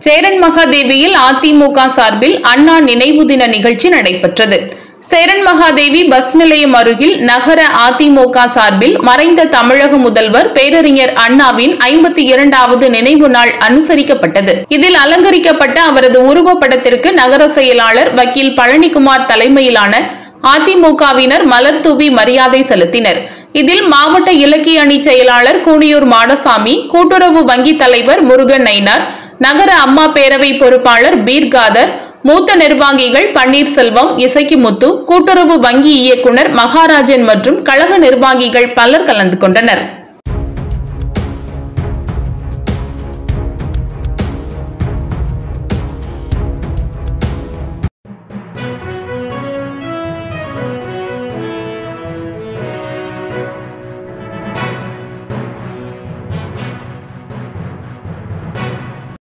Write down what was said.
சேரன்மகாதேவியில் அதிமுக சார்பில் அண்ணா நினைவு தின நிகழ்ச்சி நடைபெற்றது. சேரன்மகாதேவி பஸ் நிலையம் அருகில் நகர அதிமுக சார்பில் மறைந்த தமிழக முதல்வர் பேரறிஞர் அண்ணாவின் 52வது நினைவு நாள் அனுசரிக்கப்பட்டது. இதில் அலங்கரிக்கப்பட்ட அவரது உருவப்படத்திற்கு நகர செயலாளர் வக்கீல் பழனிக்குமார் தலைமையிலான அதிமுகவினர் மலர் தூவி மரியாதை செலுத்தினர். இதில் மாவட்ட இலக்கிய அணி செயலாளர் கூனியூர் மாடசாமி, கூட்டுறவு வங்கி தலைவர் முருகன் நயினார், நகர அம்மா பேரவை பொறுப்பாளர் பீர்காதர், மூத்த நிர்வாகிகள் பன்னீர்செல்வம், இசக்கிமுத்து, கூட்டுறவு வங்கி இயக்குனர் மகாராஜன் மற்றும் கழக நிர்வாகிகள் பலர் கலந்து கொண்டனர்.